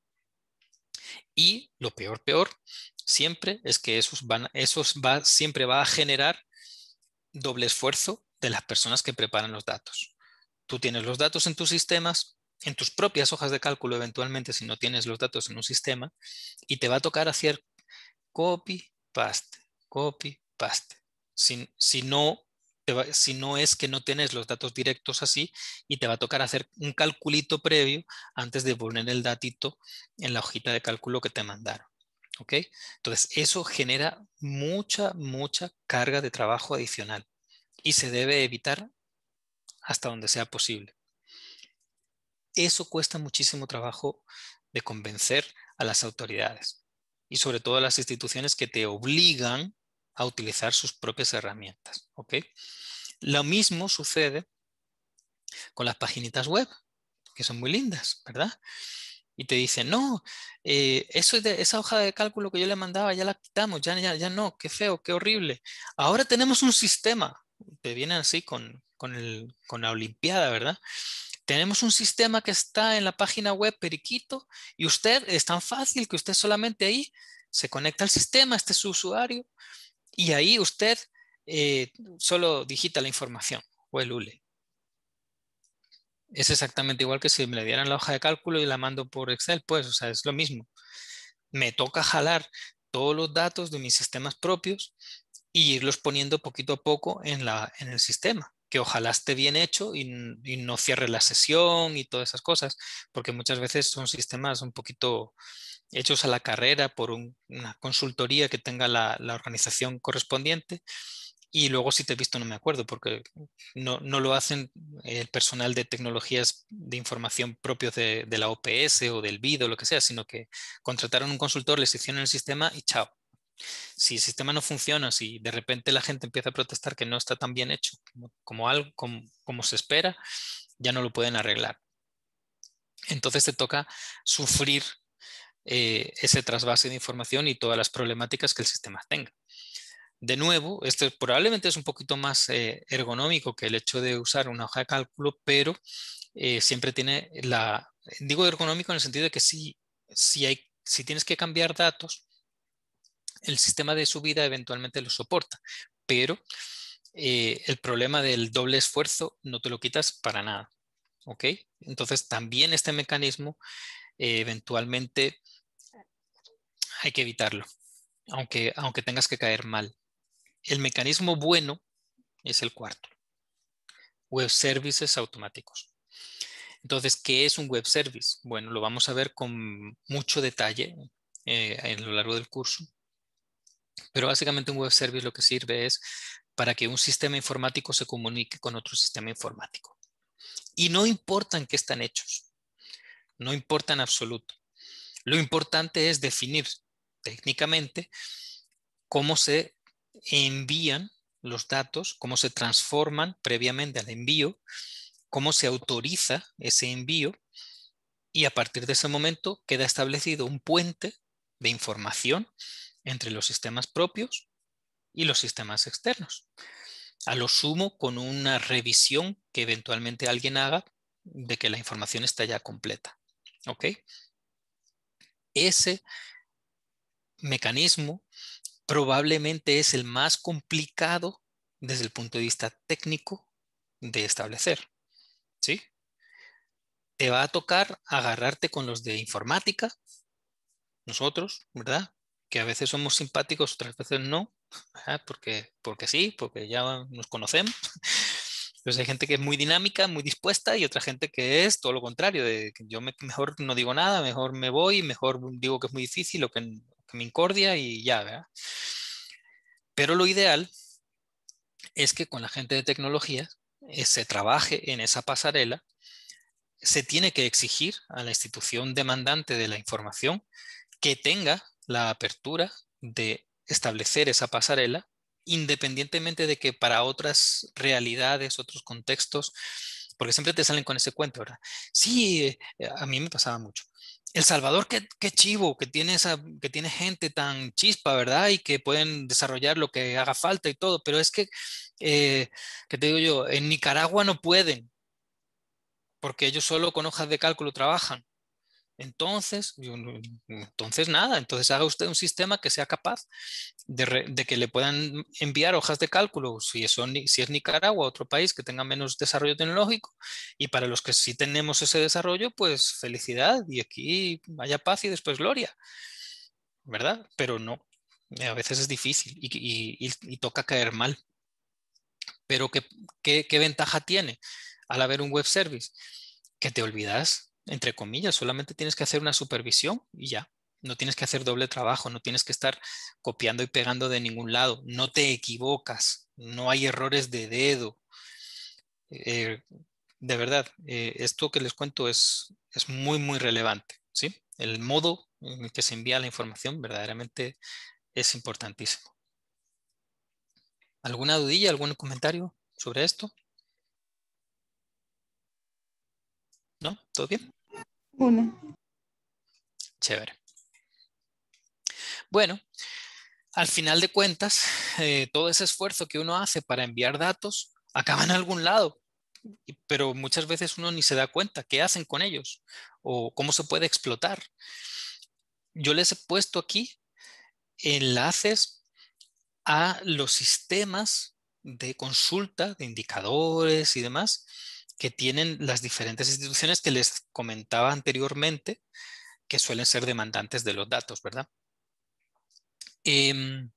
Y lo peor, peor, siempre es que esos van, esos va, siempre va a generar doble esfuerzo de las personas que preparan los datos. Tú tienes los datos en tus sistemas, en tus propias hojas de cálculo eventualmente si no tienes los datos en un sistema, y te va a tocar hacer copy, paste, copy, paste. Si, si, no, te va, si no es que no tienes los datos directos así y te va a tocar hacer un calculito previo antes de poner el datito en la hojita de cálculo que te mandaron. ¿Ok? Entonces, eso genera mucha, mucha carga de trabajo adicional y se debe evitar hasta donde sea posible. Eso cuesta muchísimo trabajo de convencer a las autoridades y sobre todo a las instituciones que te obligan a utilizar sus propias herramientas. ¿Ok? Lo mismo sucede con las paginitas web, que son muy lindas, ¿verdad? Y te dicen, no, eh, eso de, esa hoja de cálculo que yo le mandaba ya la quitamos, ya, ya, ya no, qué feo, qué horrible. Ahora tenemos un sistema, te vienen así con, con, el, con la Olimpiada, ¿verdad? Tenemos un sistema que está en la página web Periquito y usted es tan fácil que usted solamente ahí se conecta al sistema, este es su usuario y ahí usted eh, solo digita la información o el U L E. Es exactamente igual que si me le dieran la hoja de cálculo y la mando por Excel, pues, o sea, es lo mismo. Me toca jalar todos los datos de mis sistemas propios y irlos poniendo poquito a poco en, la, en el sistema, que ojalá esté bien hecho y, y no cierre la sesión y todas esas cosas, porque muchas veces son sistemas un poquito hechos a la carrera por un, una consultoría que tenga la, la organización correspondiente. Y luego si te he visto no me acuerdo porque no, no lo hacen el personal de tecnologías de información propios de, de la O P S o del B I D o lo que sea, sino que contrataron un consultor, les hicieron el sistema y chao. Si el sistema no funciona, si de repente la gente empieza a protestar que no está tan bien hecho como, como, algo, como, como se espera, ya no lo pueden arreglar. Entonces te toca sufrir eh, ese trasvase de información y todas las problemáticas que el sistema tenga. De nuevo, esto probablemente es un poquito más eh, ergonómico que el hecho de usar una hoja de cálculo, pero eh, siempre tiene la... Digo ergonómico en el sentido de que si, si, hay, si tienes que cambiar datos, el sistema de subida eventualmente lo soporta, pero eh, el problema del doble esfuerzo no te lo quitas para nada. ¿Ok? Entonces también este mecanismo eh, eventualmente hay que evitarlo, aunque, aunque tengas que caer mal. El mecanismo bueno es el cuarto. Web services automáticos. Entonces, ¿qué es un web service? Bueno, lo vamos a ver con mucho detalle eh, a lo largo del curso. Pero básicamente un web service lo que sirve es para que un sistema informático se comunique con otro sistema informático. Y no importa en qué están hechos. No importa en absoluto. Lo importante es definir técnicamente cómo se envían los datos, cómo se transforman previamente al envío, cómo se autoriza ese envío y a partir de ese momento queda establecido un puente de información entre los sistemas propios y los sistemas externos. A lo sumo con una revisión que eventualmente alguien haga de que la información está ya completa. ¿Ok? Ese mecanismo probablemente es el más complicado desde el punto de vista técnico de establecer, ¿sí? Te va a tocar agarrarte con los de informática, nosotros, ¿verdad? Que a veces somos simpáticos, otras veces no, ¿verdad? Porque, porque sí, porque ya nos conocemos. Entonces hay gente que es muy dinámica, muy dispuesta y otra gente que es todo lo contrario, de que yo me- mejor no digo nada, mejor me voy, mejor digo que es muy difícil o que, que me incordia y ya, ¿verdad? Pero lo ideal es que con la gente de tecnología eh, se trabaje en esa pasarela. Se tiene que exigir a la institución demandante de la información que tenga la apertura de establecer esa pasarela, independientemente de que para otras realidades, otros contextos, porque siempre te salen con ese cuento, ¿verdad? Sí, eh, a mí me pasaba mucho. El Salvador, qué, qué chivo, que tiene, esa, que tiene gente tan chispa, ¿verdad? Y que pueden desarrollar lo que haga falta y todo, pero es que, eh, ¿qué te digo yo? En Nicaragua no pueden, porque ellos solo con hojas de cálculo trabajan. Entonces, yo no- entonces nada, entonces haga usted un sistema que sea capaz de, re- de que le puedan enviar hojas de cálculo, si, eso, ni- si es Nicaragua, otro país que tenga menos desarrollo tecnológico, y para los que sí tenemos ese desarrollo, pues felicidad, y aquí haya paz y después gloria, ¿verdad? Pero no, a veces es difícil y, y- y- y toca caer mal. Pero ¿qué, qué, qué ventaja tiene al haber un web service? Que te olvidas, entre comillas, solamente tienes que hacer una supervisión y ya. No tienes que hacer doble trabajo, no tienes que estar copiando y pegando de ningún lado, no te equivocas, no hay errores de dedo. Eh, de verdad, eh, esto que les cuento es, es muy, muy relevante, ¿sí? El modo en el que se envía la información verdaderamente es importantísimo. ¿Alguna dudilla, algún comentario sobre esto? ¿No? ¿Todo bien? Una. Chévere. Bueno, al final de cuentas, eh, todo ese esfuerzo que uno hace para enviar datos acaba en algún lado, y- pero muchas veces uno ni se da cuenta qué hacen con ellos o cómo se puede explotar. Yo les he puesto aquí enlaces a los sistemas de consulta, de indicadores y demás que tienen las diferentes instituciones que les comentaba anteriormente, que suelen ser demandantes de los datos, ¿verdad? Em,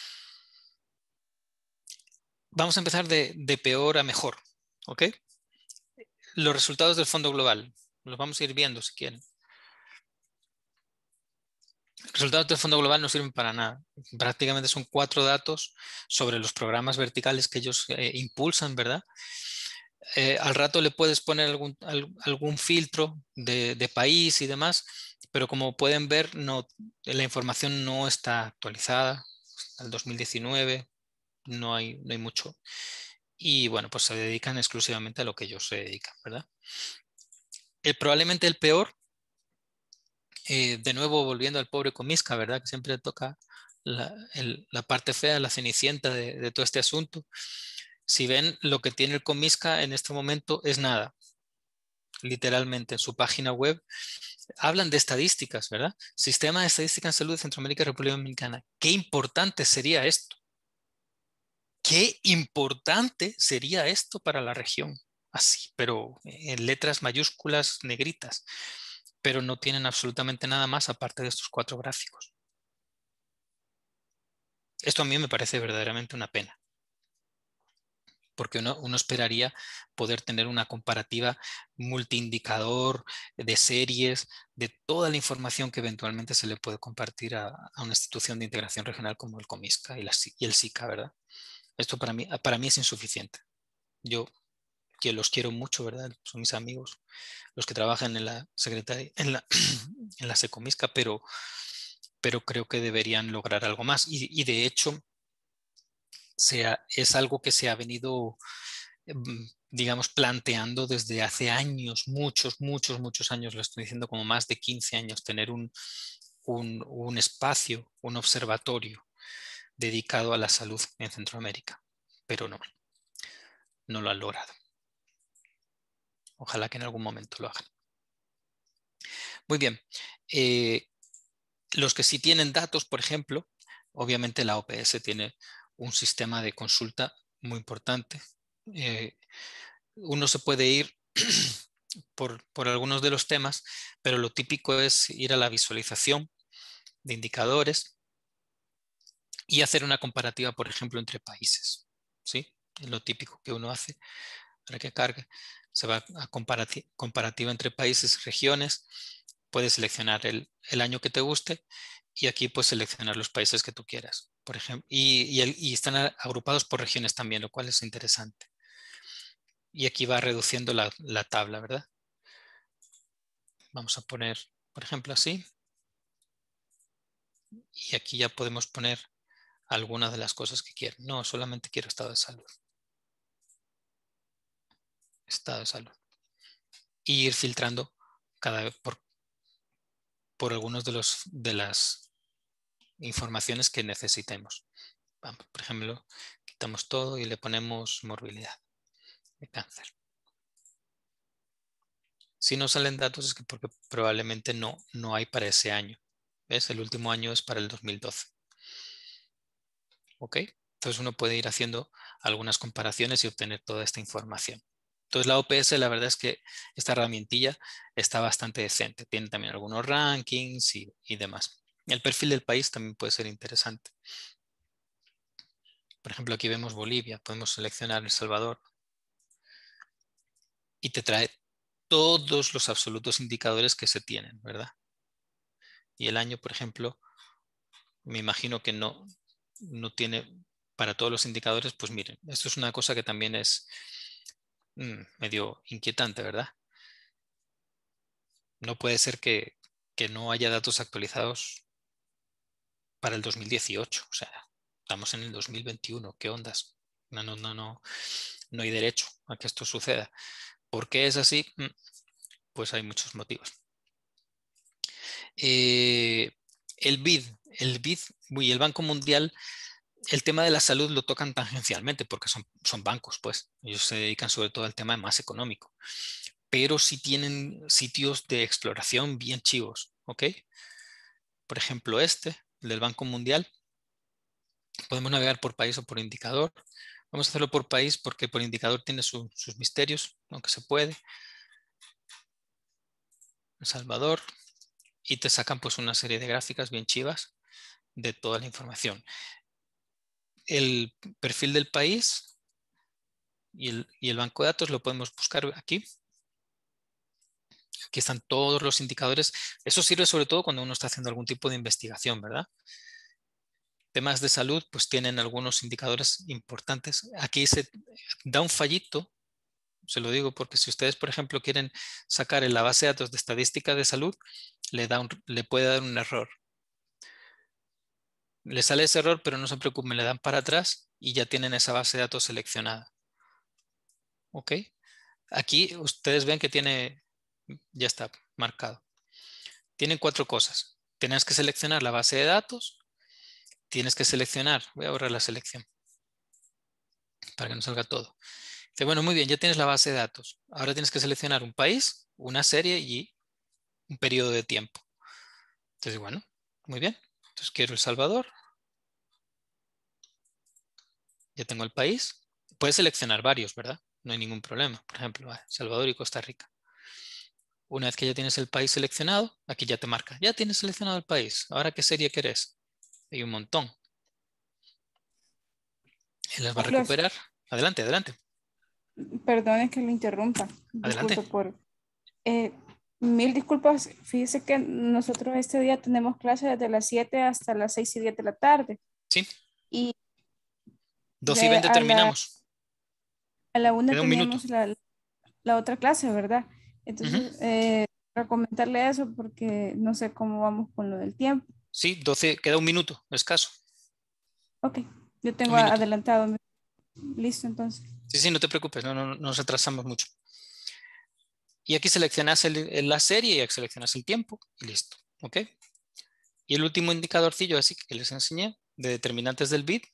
Vamos a empezar de, de peor a mejor, ¿ok? Los resultados del Fondo Global, los vamos a ir viendo si quieren. Los resultados del Fondo Global no sirven para nada. Prácticamente son cuatro datos sobre los programas verticales que ellos eh, impulsan, ¿verdad? Eh, al rato le puedes poner algún, al, algún filtro de, de país y demás, pero como pueden ver, no, la información no está actualizada. Al dos mil diecinueve no hay, no hay mucho. Y bueno, pues se dedican exclusivamente a lo que ellos se dedican, ¿verdad? El, probablemente el peor, eh, de nuevo volviendo al pobre Comisca, ¿verdad? Que siempre toca la, el, la parte fea, la cenicienta de, de todo este asunto. Si ven, lo que tiene el Comisca en este momento es nada. Literalmente en su página web hablan de estadísticas, ¿verdad? Sistema de Estadística en Salud de Centroamérica y República Dominicana. Qué importante sería esto. Qué importante sería esto para la región. Así, pero en letras mayúsculas negritas. Pero no tienen absolutamente nada más aparte de estos cuatro gráficos. Esto a mí me parece verdaderamente una pena, porque uno, uno esperaría poder tener una comparativa multiindicador de series, de toda la información que eventualmente se le puede compartir a, a una institución de integración regional como el Comisca y, la, y el SICA, ¿verdad? Esto para mí, para mí es insuficiente. Yo que los quiero mucho, ¿verdad? Son mis amigos, los que trabajan en la secretaría, en la, en la Secomisca, pero, pero creo que deberían lograr algo más. Y, y de hecho, sea, es algo que se ha venido, em, digamos, planteando desde hace años, muchos, muchos, muchos años, lo estoy diciendo como más de quince años, tener un, un, un espacio, un observatorio dedicado a la salud en Centroamérica, pero no, no lo han logrado. Ojalá que en algún momento lo hagan. Muy bien. Eh, los que sí tienen datos, por ejemplo, obviamente la O P S tiene un sistema de consulta muy importante. Eh, uno se puede ir por, por algunos de los temas, pero lo típico es ir a la visualización de indicadores y hacer una comparativa, por ejemplo, entre países. ¿Sí? Es lo típico que uno hace para que cargue. Se va a comparati- comparativa entre países, regiones. Puedes seleccionar el, el año que te guste y aquí puedes seleccionar los países que tú quieras, por ejemplo. Y, y, el- y están a- agrupados por regiones también, lo cual es interesante. Y aquí va reduciendo la, la tabla, ¿verdad? Vamos a poner, por ejemplo, así. Y aquí ya podemos poner algunas de las cosas que quiero. No, solamente quiero estado de salud. Estado de salud. Y ir filtrando cada vez por, por algunos de los de las informaciones que necesitemos. Vamos, por ejemplo, quitamos todo y le ponemos morbilidad de cáncer. Si no salen datos es que porque probablemente no, no hay para ese año. ¿Ves? El último año es para el dos mil doce. ¿Ok? Entonces uno puede ir haciendo algunas comparaciones y obtener toda esta información. Entonces la O P S, la verdad es que esta herramientilla está bastante decente. Tiene también algunos rankings y, y demás. El perfil del país también puede ser interesante. Por ejemplo, aquí vemos Bolivia. Podemos seleccionar El Salvador y te trae todos los absolutos indicadores que se tienen, ¿verdad? Y el año, por ejemplo, me imagino que no, no tiene para todos los indicadores. Pues miren, esto es una cosa que también es mm, medio inquietante, ¿verdad? No puede ser que, que no haya datos actualizados para el dos mil dieciocho. O sea, estamos en el dos mil veintiuno. ¿Qué ondas? No, no, no, no, no hay derecho a que esto suceda. ¿Por qué es así? Mm, Pues hay muchos motivos. Eh, el B I D, el B I D y el Banco Mundial, el tema de la salud lo tocan tangencialmente porque son, son bancos, pues. Ellos se dedican sobre todo al tema más económico. Pero sí tienen sitios de exploración bien chivos, ¿ok? Por ejemplo, este, el del Banco Mundial, podemos navegar por país o por indicador. Vamos a hacerlo por país porque por indicador tiene su, sus misterios, aunque se puede. El Salvador. Y te sacan pues una serie de gráficas bien chivas de toda la información. El perfil del país y el, y el banco de datos lo podemos buscar aquí. Aquí están todos los indicadores. Eso sirve sobre todo cuando uno está haciendo algún tipo de investigación, ¿verdad? Temas de salud, pues tienen algunos indicadores importantes. Aquí se da un fallito, se lo digo porque si ustedes, por ejemplo, quieren sacar en la base de datos de estadística de salud, le, da un, le puede dar un error. Le sale ese error, pero no se preocupen, le dan para atrás y ya tienen esa base de datos seleccionada. ¿Ok? Aquí ustedes ven que tiene, ya está marcado. Tienen cuatro cosas. Tienes que seleccionar la base de datos. Tienes que seleccionar, voy a borrar la selección para que no salga todo. Dice, bueno, muy bien, ya tienes la base de datos. Ahora tienes que seleccionar un país, una serie y un periodo de tiempo. Entonces, bueno, muy bien. Entonces quiero El Salvador. Ya tengo el país. Puedes seleccionar varios, ¿verdad? No hay ningún problema. Por ejemplo, Salvador y Costa Rica. Una vez que ya tienes el país seleccionado, aquí ya te marca. Ya tienes seleccionado el país. Ahora, ¿qué serie querés? Hay un montón. Él las va a Carlos, recuperar. Adelante, adelante, perdone que lo interrumpa. adelante. Disculpe por... eh, mil disculpas. Fíjese que nosotros este día tenemos clase desde las siete hasta las seis y diez de la tarde. Sí, Y doce y de, veinte a la, terminamos. a la una Queda un minuto. teníamos la, la otra clase, ¿verdad? Ujú. Entonces, eh, para comentarle eso porque no sé cómo vamos con lo del tiempo. Sí, doce, queda un minuto, escaso. Ok, yo Un tengo minuto. adelantado. Listo, entonces. Sí, sí, no te preocupes, no, no, no nos atrasamos mucho. Y aquí seleccionas el- el- la serie y aquí seleccionas el tiempo y listo. ¿Ok? Y el último indicadorcillo así que les enseñé de determinantes del B I D.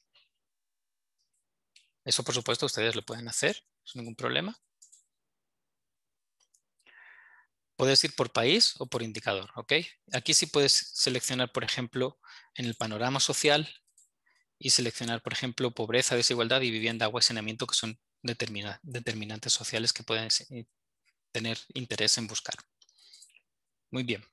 Eso, por supuesto, ustedes lo pueden hacer sin ningún problema. Puedes ir por país o por indicador, ¿ok? Aquí sí puedes seleccionar, por ejemplo, en el panorama social y seleccionar, por ejemplo, pobreza, desigualdad y vivienda, agua y saneamiento, que son determina, determinantes sociales que pueden tener interés en buscar. Muy bien.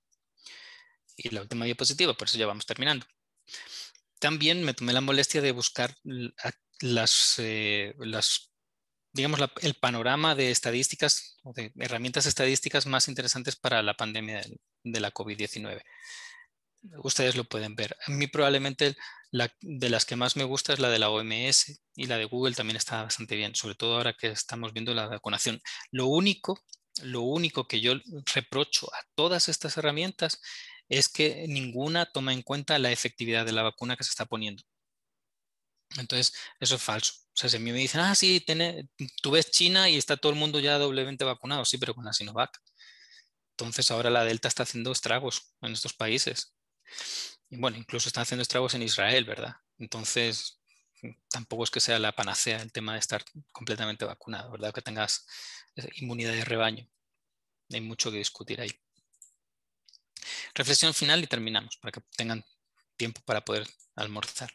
Y la última diapositiva, por eso ya vamos terminando. También me tomé la molestia de buscar las, eh, las digamos, la, el panorama de estadísticas o de herramientas estadísticas más interesantes para la pandemia de, de la COVID diecinueve. Ustedes lo pueden ver. A mí probablemente la, de las que más me gusta es la de la O M S y la de Google también está bastante bien, sobre todo ahora que estamos viendo la vacunación. Lo único, lo único que yo reprocho a todas estas herramientas es que ninguna toma en cuenta la efectividad de la vacuna que se está poniendo. Entonces, eso es falso. O sea, si a mí me dicen, ah, sí, tiene, tú ves China y está todo el mundo ya doblemente vacunado, sí, pero con la Sinovac. Entonces, ahora la Delta está haciendo estragos en estos países. Y bueno, incluso están haciendo estragos en Israel, ¿verdad? Entonces, tampoco es que sea la panacea el tema de estar completamente vacunado, ¿verdad? Que tengas inmunidad de rebaño. Hay mucho que discutir ahí. Reflexión final y terminamos para que tengan tiempo para poder almorzar.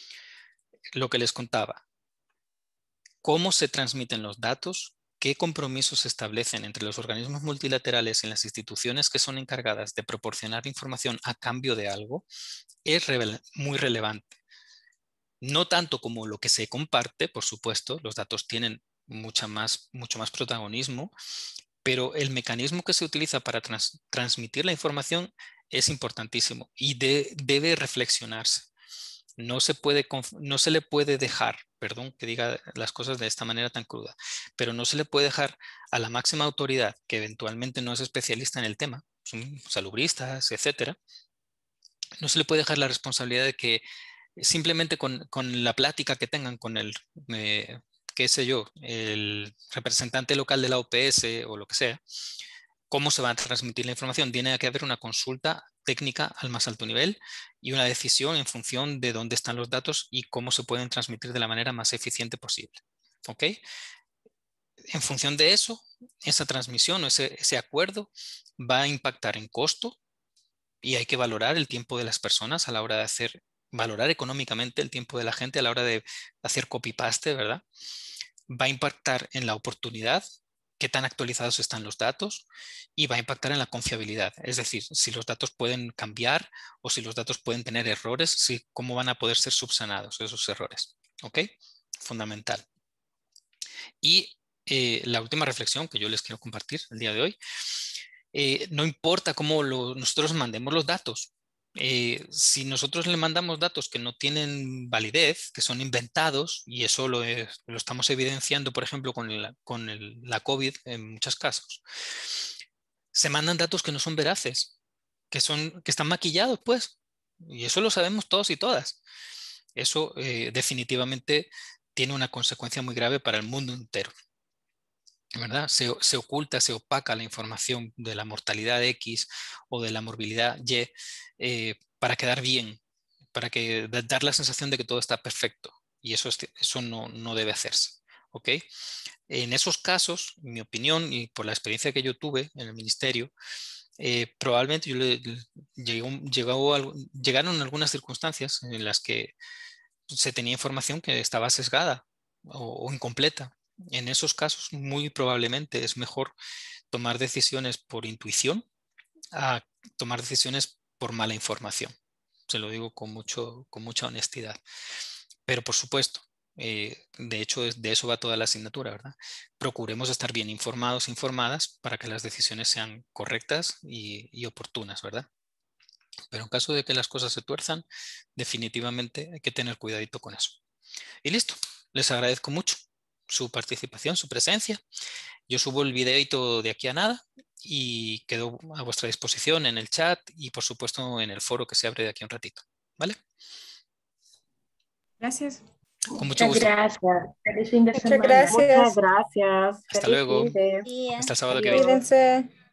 Lo que les contaba. ¿Cómo se transmiten los datos? ¿Qué compromisos se establecen entre los organismos multilaterales y las instituciones que son encargadas de proporcionar información a cambio de algo? Es muy relevante. No tanto como lo que se comparte, por supuesto, los datos tienen mucha más, mucho más protagonismo, pero el mecanismo que se utiliza para trans, transmitir la información es importantísimo y de, debe reflexionarse. No se, puede, no se le puede dejar, perdón que diga las cosas de esta manera tan cruda, pero no se le puede dejar a la máxima autoridad, que eventualmente no es especialista en el tema, son salubristas, etcétera, no se le puede dejar la responsabilidad de que simplemente con, con la plática que tengan con el, eh, qué sé yo, el representante local de la O P S o lo que sea, cómo se va a transmitir la información. Tiene que haber una consulta técnica al más alto nivel y una decisión en función de dónde están los datos y cómo se pueden transmitir de la manera más eficiente posible. ¿Ok? En función de eso, esa transmisión o ese, ese acuerdo va a impactar en costo y hay que valorar el tiempo de las personas a la hora de hacer, valorar económicamente el tiempo de la gente a la hora de hacer copy-paste, ¿verdad? Va a impactar en la oportunidad, qué tan actualizados están los datos, y va a impactar en la confiabilidad. Es decir, si los datos pueden cambiar o si los datos pueden tener errores, si, cómo van a poder ser subsanados esos errores. ¿Ok? Fundamental. Y eh, la última reflexión que yo les quiero compartir el día de hoy. Eh, no importa cómo lo, nosotros mandemos los datos. Eh, si nosotros le mandamos datos que no tienen validez, que son inventados, y eso lo, es, lo estamos evidenciando, por ejemplo, con, el, con el, la COVID en muchos casos, se mandan datos que no son veraces, que, son, que están maquillados, pues, y eso lo sabemos todos y todas. Eso eh, definitivamente tiene una consecuencia muy grave para el mundo entero. ¿Verdad? Se, se oculta, se opaca la información de la mortalidad X o de la morbilidad Y eh, para quedar bien, para que, dar la sensación de que todo está perfecto. Y eso, es, eso no, no debe hacerse. ¿Ok? En esos casos, en mi opinión y por la experiencia que yo tuve en el ministerio, eh, probablemente yo le, le, llegó, llegó, llegaron algunas circunstancias en las que se tenía información que estaba sesgada o, o incompleta. En esos casos, muy probablemente es mejor tomar decisiones por intuición a tomar decisiones por mala información. Se lo digo con, mucho, con mucha honestidad. Pero por supuesto, eh, de hecho, de eso va toda la asignatura, ¿verdad? Procuremos estar bien informados, informadas, para que las decisiones sean correctas y, y oportunas, ¿verdad? Pero en caso de que las cosas se tuerzan, definitivamente hay que tener cuidadito con eso. Y listo, les agradezco mucho su participación, su presencia. Yo subo el videito de aquí a nada y quedo a vuestra disposición en el chat y por supuesto en el foro que se abre de aquí a un ratito. ¿Vale? Gracias. Con mucho Muchas gusto. gracias. Feliz fin de Muchas semana. gracias. Muchas gracias. Hasta Feliz luego. fin de. Hasta el sábado que viene. Cuídense.